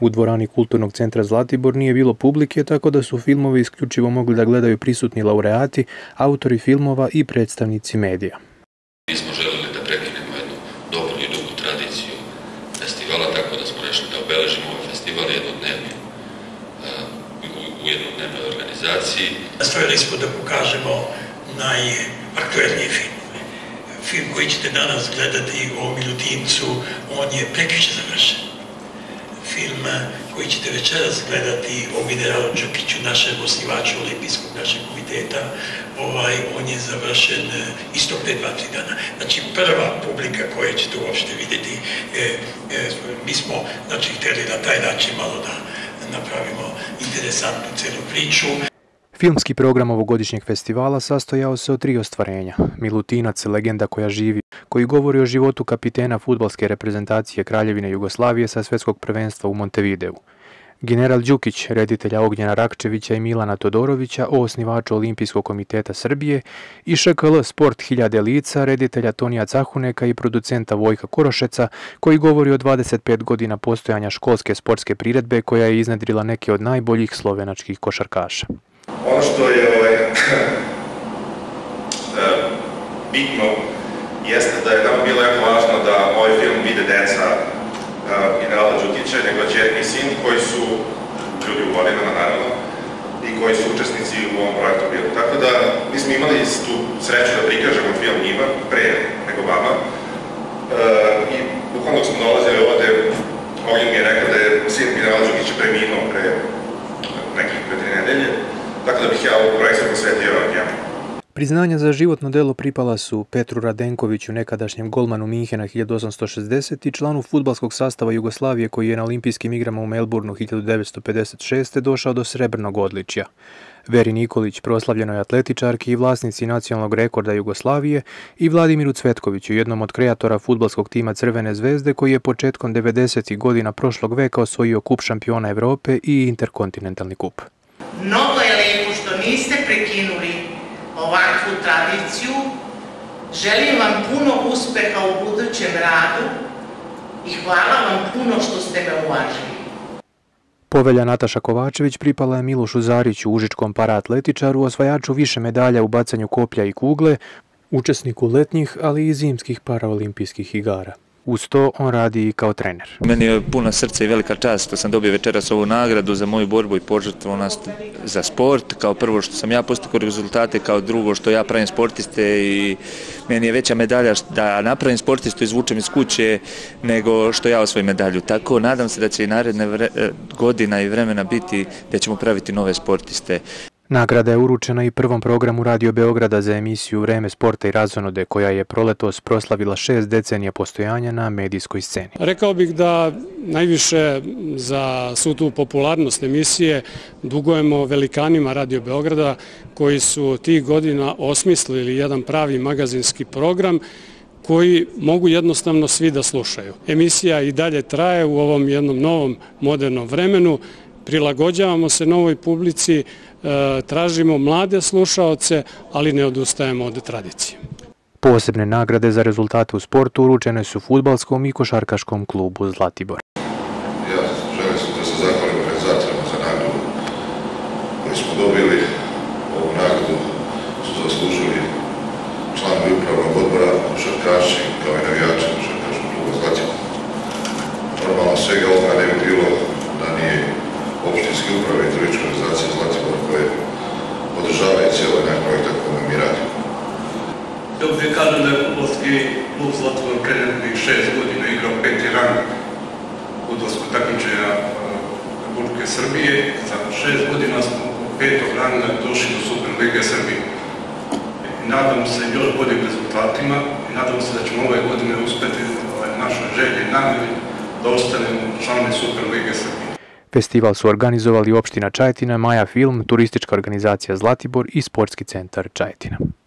U dvorani Kulturnog centra Zlatibor nije bilo publike, tako da su filmove isključivo mogli da gledaju prisutni laureati, autori filmova i predstavnici medija. Mi smo želeli da prekinemo jednu dobru i dugu tradiciju festivala, tako da smo rešili da obeležimo ovaj festival u jednodnevnoj organizaciji. Nastojali smo da pokažemo najaktuelnije filmove. Film koji ćete danas gledati o Milutincu, on je prekjuče završen. Film koji ćete večeras gledati o generalu Đukiću, našem osnivaču Olimpijskog našeg komiteta, on je završen istog te 2-3 dana. Znači, prva publika koja ćete uopšte vidjeti, mi smo htjeli na taj način malo da napravimo interesantnu celu priču. Filmski program ovogodišnjeg festivala sastojao se od 3 ostvarenja. Milutinac, legenda koja živi, koji govori o životu kapitena fudbalske reprezentacije Kraljevine Jugoslavije sa svetskog prvenstva u Montevideu. General Đukić, reditelja Ognjena Rakčevića i Milana Todorovića o osnivaču Olimpijskog komiteta Srbije i ŠKL Sport 1000 lica, reditelja Tonija Cahuneka i producenta Vojka Korošeca, koji govori o 25 godina postojanja školske sportske priredbe koja je iznedrila neke od najboljih slovenačkih košarkaša. Ono što je bitno jeste da je nam bilo jako važno da ovaj film vide deca generala Đukića i njegova ćerka i sin, koji su ljudi u godinama, naravno, i koji su učesnici u ovom projektu bili. Tako da, mi smo imali tu sreću da prikažemo film njima, pre nego vama, i bukvalno dok smo dolazili ovde, Ognjen mi je rekao da je sin generala Đukića preminuo pre nekih 2-3 nedelje, tako da bih ja ovu projekciju posvetio njemu. Priznanja za životno delo pripala su Petru Radenkoviću, nekadašnjem golmanu Minhena 1860 i članu fudbalskog sastava Jugoslavije koji je na olimpijskim igrama u Melbourneu 1956. došao do srebrnog odličja. Veri Nikolić, proslavljenoj atletičarki i vlasnici nacionalnog rekorda Jugoslavije, i Vladimiru Cvetkoviću, jednom od kreatora fudbalskog tima Crvene zvezde koji je početkom 90. godina prošlog veka osvojio kup šampiona Evrope i interkontinentalni kup. Mnogo je lepo što niste prekinuli ovakvu tradiciju. Želim vam puno uspeha u budućem radu i hvala vam puno što ste me uvažili. Povelja Nataša Kovačević pripala je Milošu Zariću, užičkom paraatletičaru, osvajaču više medalja u bacanju koplja i kugle, učesniku letnjih, ali i zimskih paraolimpijskih igara. Uz to, on radi i kao trener. Meni je puno srca i velika čast što sam dobio večeras ovu nagradu za moju borbu i požrtvovanost za sport. Kao prvo što sam ja postigao rezultate, kao drugo što ja pravim sportiste i meni je veća medalja da napravim sportistu, izvučem iz kuće, nego što ja osvojim medalju. Tako, nadam se da će i naredne godina i vremena biti da ćemo praviti nove sportiste. Nagrada je uručena i prvom programu Radio Beograda za emisiju Vreme sporta i razonode, koja je proletos proslavila 6 decenija postojanja na medijskoj sceni. Rekao bih da najviše za svu tu popularnost emisije dugujemo velikanima Radio Beograda, koji su tih godina osmislili jedan pravi magazinski program koji mogu jednostavno svi da slušaju. Emisija i dalje traje u ovom jednom novom modernom vremenu, prilagođavamo se novoj publici, tražimo mlade slušaoce, ali ne odustajemo od tradicije. Posebne nagrade za rezultate u sportu uručene su fudbalskom i košarkaškom klubu Zlatibor. Ja želim da se zahvalim organizatorima za nagradu koju smo dobili. Ovu nagradu su zaslužili članovi upravnog odbora, košarkaši, kao i navijači košarkaškog kluba Zlatibor. Normalno svega ovoga ne bi bilo da nije opštinske uprave i turističke organizacije Zlatibor koje podržavaju cijelo jedan projekat koji mi radimo. Dok se kažem da je fudbalski klub Zlatibor prethodnih 6 godina igrao 5. rang fudbalskog takmičenja Republike Srbije, za 6 godina smo od 5. ranga došli do Superlige Srbije. Nadam se još boljim rezultatima i nadam se da ćemo ove godine uspeti našoj želji i namjeri da ostanemo članovi Superlige Srbije. Festival su organizovali opština Čajetina, Maja Film, turistička organizacija Zlatibor i sportski centar Čajetina.